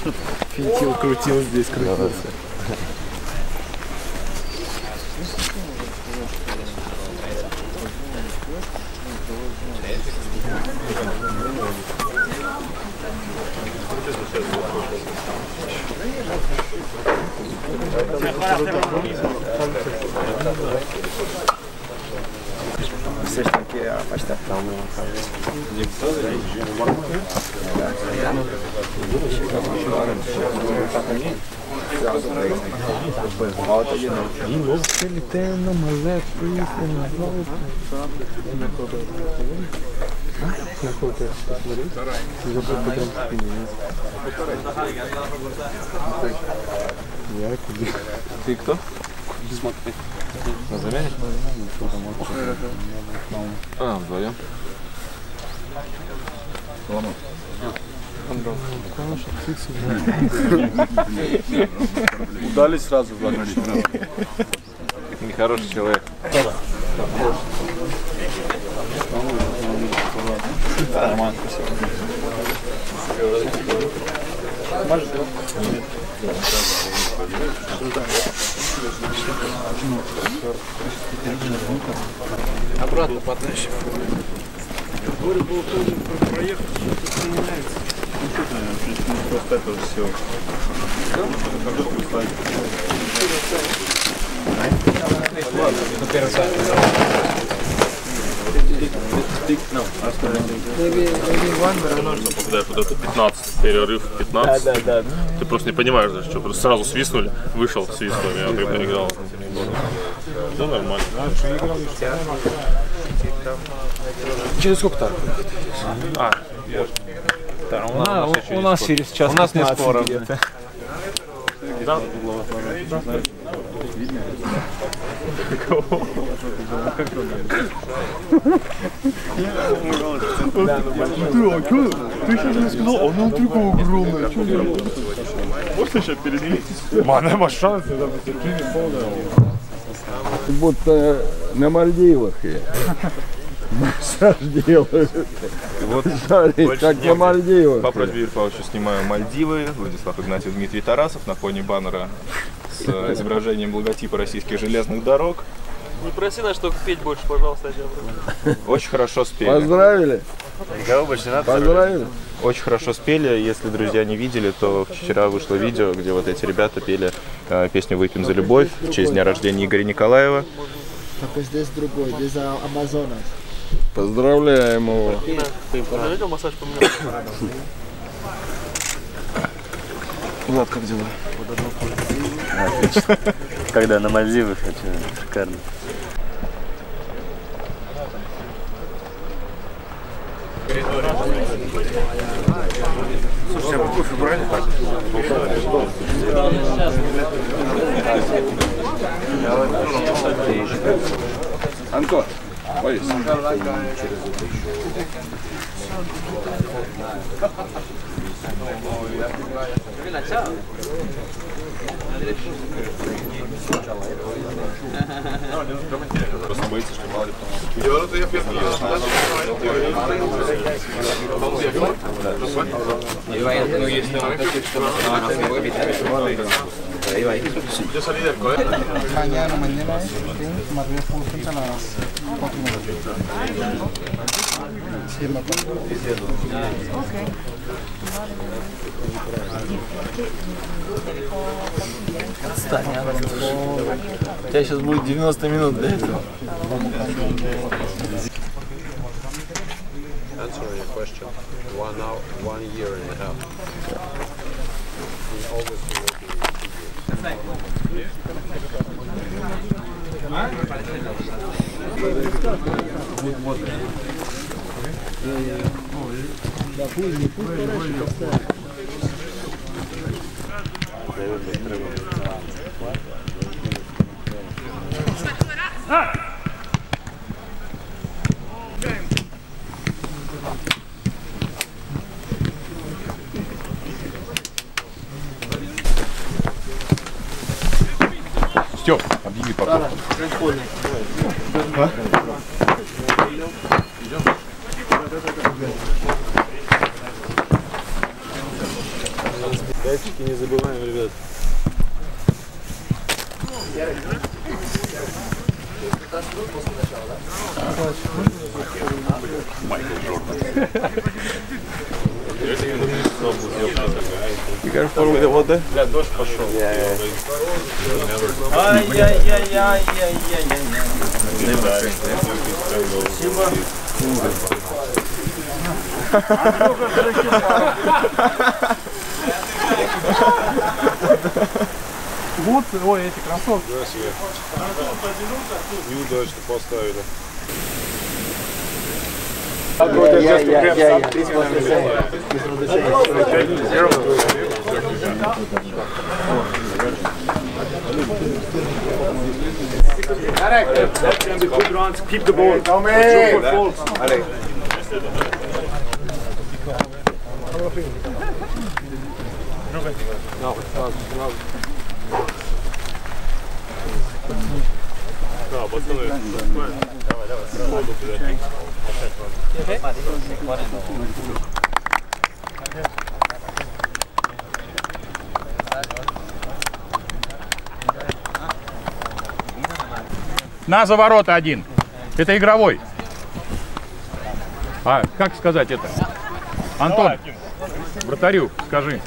Фитил крутил здесь, крутился. Vocês estão aqui há bastante tempo. Volta de novo. De novo, se ele tem uma mulher preta na volta. Na cor já foi pegar um pneu. Ты кто? На замене? А, вдвоем. Удали сразу. Нехороший человек. Нормально, Обратно потащим. Говорю, было тоже проехать, что-то не нравится. Ну что ты, просто это уже все. Нужно, когда вот это 15, перерыв 15. Да. Ты просто не понимаешь, за что. Просто сразу свистнули, вышел свистнули, я тогда играл. Да, нормально. Через сколько так? У нас через час. У нас не скоро. Да. Ты сейчас мне сказал, она такая огромная. Можно еще перенести? Нема шансу, да, Будто на Мальдивах я. Массаж делают. Вот Как на Мальдивах. по просьбе Юрия Павловича снимаю Мальдивы. Владислав Игнатьев, Дмитрий Тарасов на фоне баннера с изображением логотипа российских железных дорог. Не проси нас только петь больше, пожалуйста, Очень хорошо спели. Поздравили? Кого больше надо? Поздравили? Очень хорошо спели. Если друзья не видели, то вчера вышло видео, где вот эти ребята пели песню «Выпьем за любовь» в честь дня рождения Игоря Николаева. Только здесь другой, здесь Амазонас. Поздравляем его. Заметил, массаж поменял? Влад, как дела? Отлично. Когда на Мальдивах, шикарно. Слушайте, а вы кофе брали? Антон, Борис. Просто боится, что мало ли Mañana, María Fulgenza a las 4:30. Sí, me acuerdo. Отстань, у тебя сейчас будет 90 минут до этого. Answering your question, 1 hour, 1 year and a half. In August it will be 2 years. Стёп, объяви пока. Лайфчики не забываем, ребят. Be careful with the water. Бля, дождь пошел. Бутсы, ой, эти кроссовки. Неудачно поставили. Keep the ball. Come in. Да, пацаны. Давай, давай. На за ворота один. Это игровой. А как сказать это? Антон, вратарю, скажи.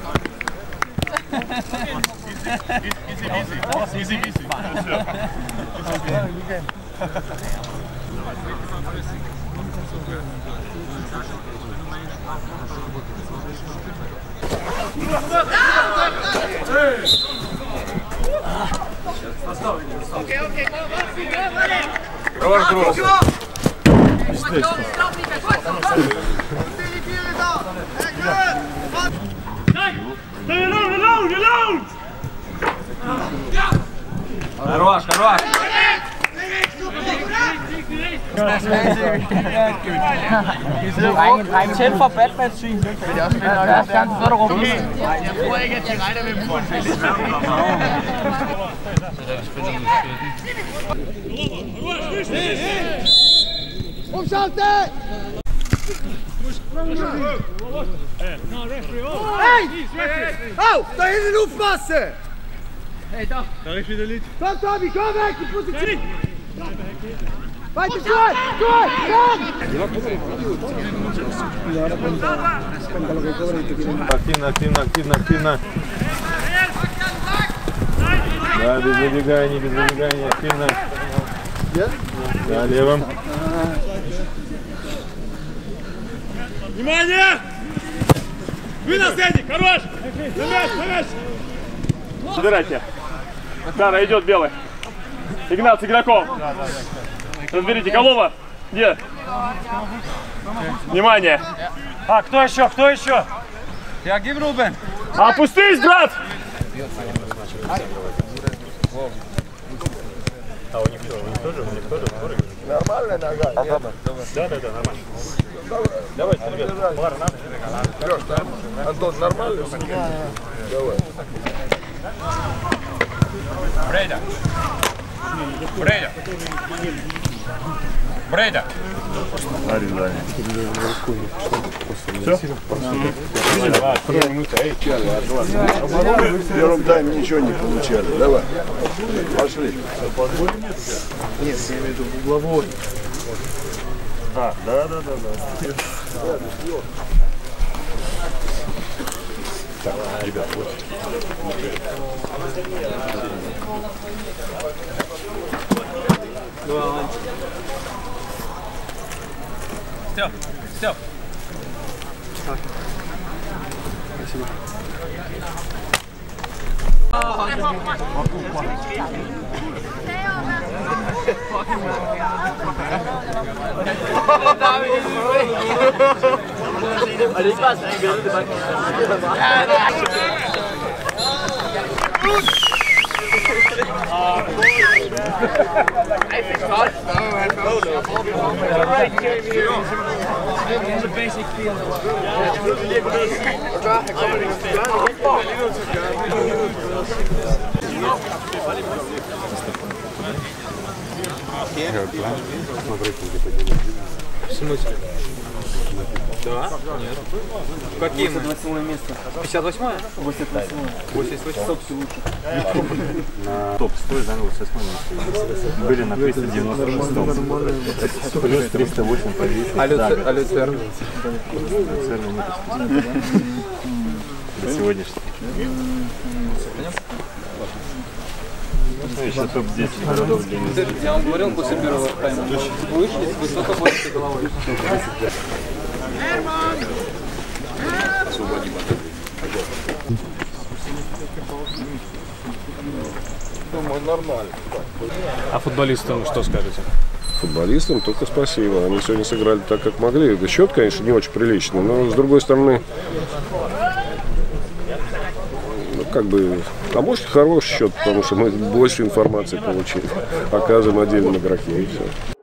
Хорош, хорош! Tæt for Batman-syn. Der skal han få det rum. Jeg tror ikke, at de regner med at få en fælles. Omschalte! Hey! Oh, da hinten aufpassen! Hey, da! Da ist wieder Leute. Komm, Tobi, komm weg! Die Position! Weiter, Stuhl! Stuhl! Komm! Активно, активно, активно, активно. Да, без забегания, активно. Да, левым. Внимание! Вы наследник, хорош! На мяч, на мяч! Собирайте. Кара идет белый. Игнат с игроком. Разберите, Голова. Где? Внимание. А, кто еще? Кто еще? Реагируй, Рубен. Опустись, брат! А у них тоже? Нормально нога? Да, нормально. Давайте, ребят, пара нам. Антон, нормально? Давай. Брейда. Брейда. Брейда. В первом тайме ничего не получали. Давай. Пошли. Нет, я имею в виду угловой. Да. Так, ребят, вот. Степ. Спасибо. В смысле? Да? Нет. Какие мы? 88 место. 58-е? 88 лучше. Топ-100 занял 6 Были на 396. Плюс 308 позиций. А Люцерн? Люцерн нет. До сегодняшнего. Еще топ-10 городов для них. Я вам говорил после первого тайма. Вышли с высоко поднятой головой. Думаю, нормально. А футболистам что скажете? Футболистам только спасибо. Они сегодня сыграли так, как могли. Да счет, конечно, не очень приличный, но с другой стороны, ну, как бы, а может хороший счет, потому что мы больше информации получили. Оказываем отдельным игроке и все.